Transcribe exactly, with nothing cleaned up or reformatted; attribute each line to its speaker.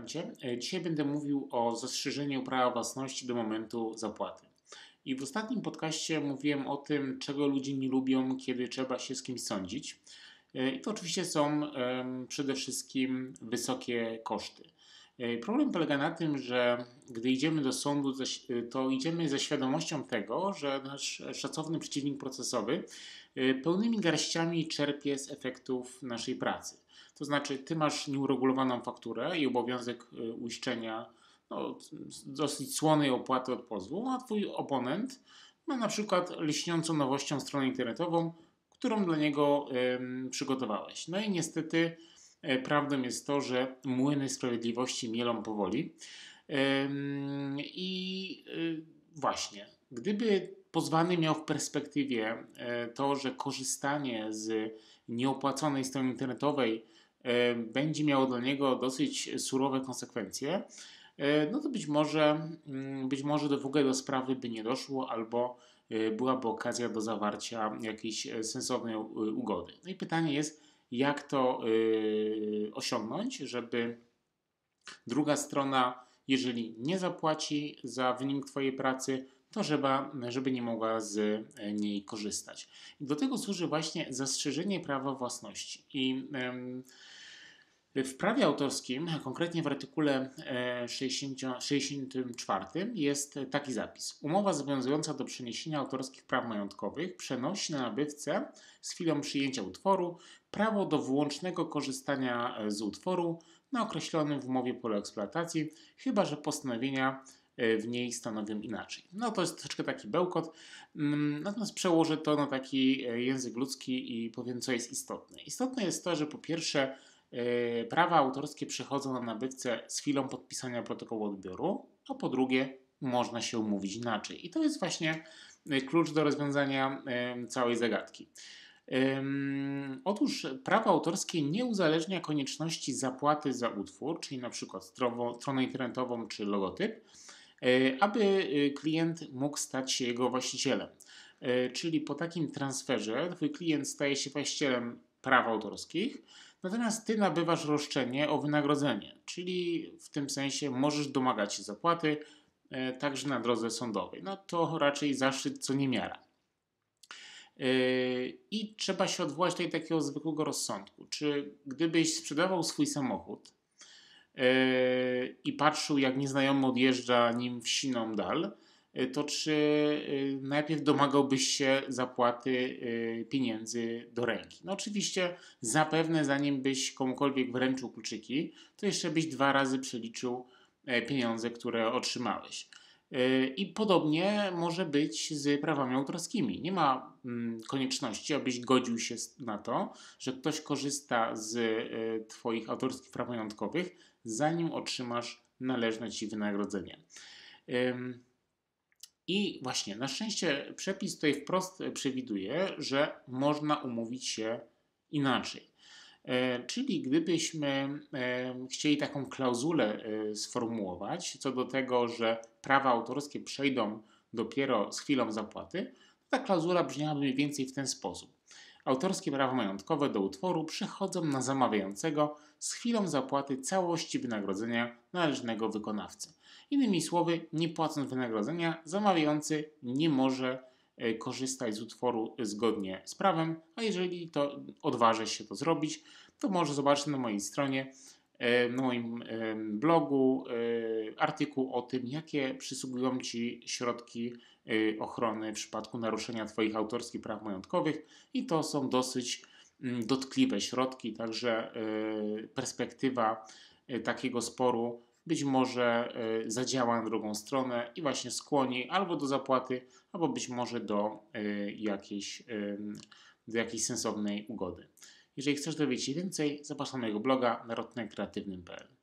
Speaker 1: Witajcie. E, Dzisiaj będę mówił o zastrzeżeniu prawa własności do momentu zapłaty. I w ostatnim podcaście mówiłem o tym, czego ludzie nie lubią, kiedy trzeba się z kimś sądzić. E, I to oczywiście są em, przede wszystkim wysokie koszty. E, Problem polega na tym, że gdy idziemy do sądu, zaś- to idziemy ze świadomością tego, że nasz szacowny przeciwnik procesowy e, pełnymi garściami czerpie z efektów naszej pracy. To znaczy, ty masz nieuregulowaną fakturę i obowiązek y, uiszczenia no, dosyć słonej opłaty od pozwu, a twój oponent ma na przykład lśniącą nowością stronę internetową, którą dla niego ym, przygotowałeś. No i niestety y, prawdą jest to, że młyny sprawiedliwości mielą powoli. Ym, I y, właśnie, gdyby pozwany miał w perspektywie y, to, że korzystanie z nieopłaconej strony internetowej będzie miało dla niego dosyć surowe konsekwencje, no to być może, być może do w ogóle do sprawy by nie doszło, albo byłaby okazja do zawarcia jakiejś sensownej ugody. No i pytanie jest, jak to osiągnąć, żeby druga strona, jeżeli nie zapłaci za wynik Twojej pracy, to żeby, żeby nie mogła z niej korzystać. I do tego służy właśnie zastrzeżenie prawa własności. I em, w prawie autorskim, konkretnie w artykule sześćdziesiątym czwartym jest taki zapis. Umowa zobowiązująca do przeniesienia autorskich praw majątkowych przenosi na nabywcę z chwilą przyjęcia utworu prawo do wyłącznego korzystania z utworu na określonym w umowie polu eksploatacji, chyba że postanowienia w niej stanowią inaczej. No to jest troszeczkę taki bełkot, natomiast przełożę to na taki język ludzki i powiem, co jest istotne. Istotne jest to, że po pierwsze prawa autorskie przechodzą na nabywcę z chwilą podpisania protokołu odbioru, a po drugie można się umówić inaczej. I to jest właśnie klucz do rozwiązania całej zagadki. Otóż prawo autorskie nie uzależnia konieczności zapłaty za utwór, czyli na przykład stronę internetową czy logotyp, aby klient mógł stać się jego właścicielem. Czyli po takim transferze twój klient staje się właścicielem praw autorskich, natomiast ty nabywasz roszczenie o wynagrodzenie, czyli w tym sensie możesz domagać się zapłaty e, także na drodze sądowej. No to raczej zaszczyt co niemiara. E, I trzeba się odwołać do takiego zwykłego rozsądku. Czy gdybyś sprzedawał swój samochód e, i patrzył, jak nieznajomy odjeżdża nim w siną dal, to czy najpierw domagałbyś się zapłaty pieniędzy do ręki? No oczywiście zapewne zanim byś komukolwiek wręczył kluczyki, to jeszcze byś dwa razy przeliczył pieniądze, które otrzymałeś. I podobnie może być z prawami autorskimi. Nie ma konieczności, abyś godził się na to, że ktoś korzysta z Twoich autorskich praw majątkowych, zanim otrzymasz należne Ci wynagrodzenie. I właśnie, na szczęście przepis tutaj wprost przewiduje, że można umówić się inaczej. E, czyli gdybyśmy e, chcieli taką klauzulę e, sformułować co do tego, że prawa autorskie przejdą dopiero z chwilą zapłaty, to ta klauzula brzmiałaby mniej więcej w ten sposób. Autorskie prawa majątkowe do utworu przechodzą na zamawiającego z chwilą zapłaty całości wynagrodzenia należnego wykonawcy. Innymi słowy, nie płacąc wynagrodzenia, zamawiający nie może korzystać z utworu zgodnie z prawem, a jeżeli to odważy się to zrobić, to może zobaczyć na mojej stronie, na moim blogu artykuł o tym, jakie przysługują Ci środki ochrony w przypadku naruszenia Twoich autorskich praw majątkowych i to są dosyć dotkliwe środki, także perspektywa takiego sporu być może zadziała na drugą stronę i właśnie skłoni albo do zapłaty, albo być może do jakiejś, do jakiejś sensownej ugody. Jeżeli chcesz dowiedzieć się więcej, zapraszam na mojego bloga narodnekreatywnym kropka p l.